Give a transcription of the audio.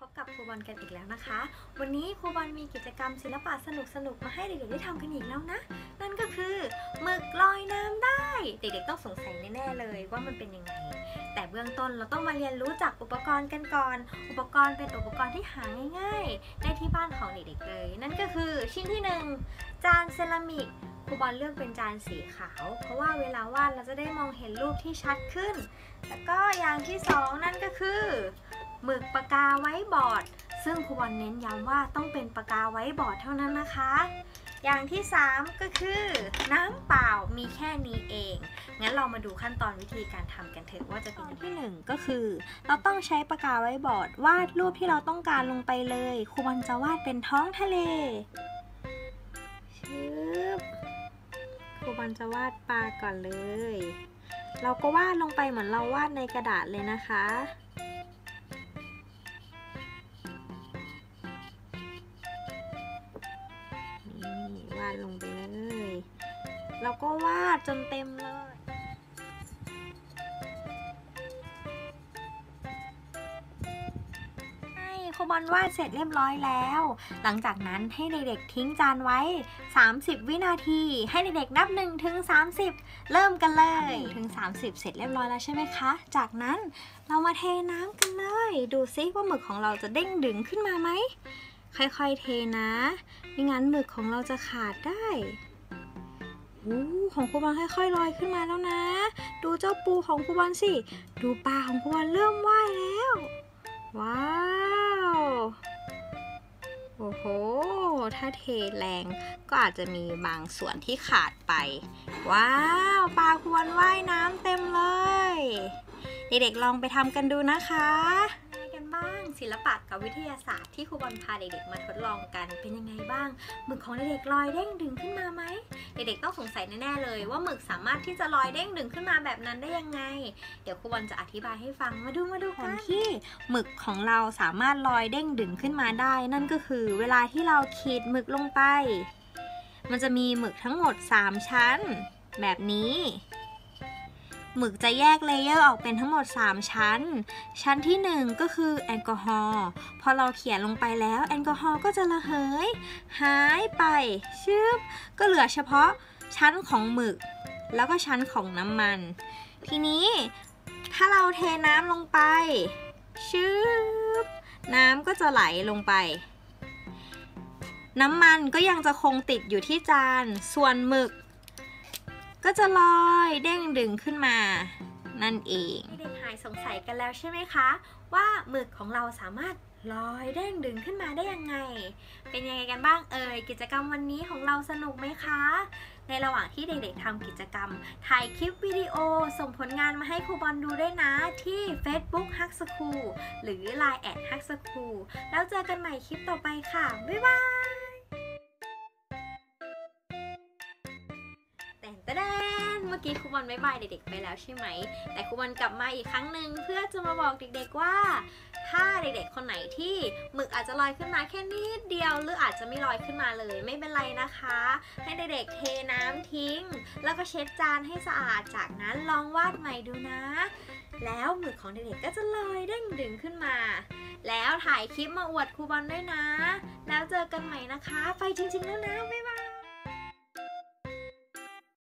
บกับครูบอลกันอีกแล้วนะคะวันนี้ครูบอลมีกิจกรรมศิลปะสนุกๆมาให้เด็กๆได้ทำกันอีกแล้วนะนั่นก็คือหมึกลอยน้ำได้เด็กๆต้องสงสัยแน่ๆเลยว่ามันเป็นยังไงแต่เบื้องต้นเราต้องมาเรียนรู้จากอุปกรณ์กันก่อนอุปกรณ์เป็นอุปกรณ์ที่หาง่ายๆได้ที่บ้านของเด็กๆเลยนั่นก็คือชิ้นที่1จานเซรามิกครูบอลเลือกเป็นจานสีขาวเพราะว่าเวลาวาดเราจะได้มองเห็นรูปที่ชัดขึ้นแล้วก็อย่างที่2นั่นก็คือหมึกปากกาไว้บอร์ดซึ่งครูบอลเน้นย้ำว่าต้องเป็นปากกาไว้บอร์ดเท่านั้นนะคะอย่างที่3ก็คือน้ำเปล่ามีแค่นี้เองงั้นเรามาดูขั้นตอนวิธีการทำกันเถอะว่าจะเป็นที่1ก็คือเราต้องใช้ปากกาไว้บอร์ดวาดรูปที่เราต้องการลงไปเลยครูบอลจะวาดเป็นท้องทะเลครูบอลจะวาดปลาก่อนเลยเราก็วาดลงไปเหมือนเราวาดในกระดาษเลยนะคะนี่วาดลงไปเลยเราก็วาดจนเต็มเลยครูบอลวาดเสร็จเรียบร้อยแล้วหลังจากนั้นให้เด็กๆทิ้งจานไว้30วินาทีให้เด็กๆนับ1 ถึง 30เริ่มกันเลยถึง30เสร็จเรียบร้อยแล้วใช่ไหมคะจากนั้นเรามาเทน้ำกันเลยดูซิว่าหมึกของเราจะเด้งดึงขึ้นมาไหมค่อยๆเทนะไม่งั้นหมึกของเราจะขาดได้ของครูบอลค่อยๆลอยขึ้นมาแล้วนะดูเจ้าปูของครูบอลสิดูปลาของครูบอลเริ่มว่ายแล้วว้าวโอ้โหถ้าเทแรงก็อาจจะมีบางส่วนที่ขาดไปว้าวปลาครูบอลว่ายน้ำเต็มเลยเด็กๆลองไปทำกันดูนะคะกันบ้างศิลปะกับวิทยาศาสตร์ที่ครูบอลพาเด็กๆมาทดลองกันเป็นยังไงบ้างหมึกของเด็กๆลอยเด้งดึงขึ้นมาไหมเด็กๆต้องสงสัยแน่ๆเลยว่าหมึกสามารถที่จะลอยเด้งดึงขึ้นมาแบบนั้นได้ยังไงเดี๋ยวครูบอลจะอธิบายให้ฟังมาดูกันที่หมึกของเราสามารถลอยเด้งดึงขึ้นมาได้นั่นก็คือเวลาที่เราขีดหมึกลงไปมันจะมีหมึกทั้งหมด3ชั้นแบบนี้หมึกจะแยกเลเยอร์ออกเป็นทั้งหมด3ชั้นชั้นที่1ก็คือแอลกอฮอล์พอเราเขียนลงไปแล้วแอลกอฮอล์ก็จะระเหยหายไปก็เหลือเฉพาะชั้นของหมึกแล้วก็ชั้นของน้ำมันทีนี้ถ้าเราเทน้ำลงไปน้ำก็จะไหลลงไปน้ำมันก็ยังจะคงติดอยู่ที่จานส่วนหมึกก็จะลอยเด้งดึงขึ้นมานั่นเองเด็กหายสงสัยกันแล้วใช่ไหมคะว่าหมึกของเราสามารถลอยเด้งดึงขึ้นมาได้ยังไงเป็นยังไงกันบ้างกิจกรรมวันนี้ของเราสนุกไหมคะในระหว่างที่เด็กๆทำกิจกรรมถ่ายคลิปวิดีโอส่งผลงานมาให้ครูบอลดูด้วยนะที่ Facebook Hug School หรือ Line @Hug School แล้วเจอกันใหม่คลิปต่อไปค่ะบ๊ายบายเมื่อกี้ครูบอลบ๊ายบายเด็กๆไปแล้วใช่ไหมแต่ครูบอลกลับมาอีกครั้งหนึ่งเพื่อจะมาบอกเด็กๆว่าถ้าเด็กๆคนไหนที่หมึกอาจจะลอยขึ้นมาแค่นิดเดียวหรืออาจจะไม่ลอยขึ้นมาเลยไม่เป็นไรนะคะให้เด็กๆเทน้ำทิ้งแล้วก็เช็ดจานให้สะอาดจากนั้นลองวาดใหม่ดูนะแล้วหมึกของเด็กๆก็จะลอยเด้งดึงขึ้นมาแล้วถ่ายคลิปมาอวดครูบอลด้วยนะแล้วเจอกันใหม่นะคะไปจริงๆแล้วนะบ๊ายบาย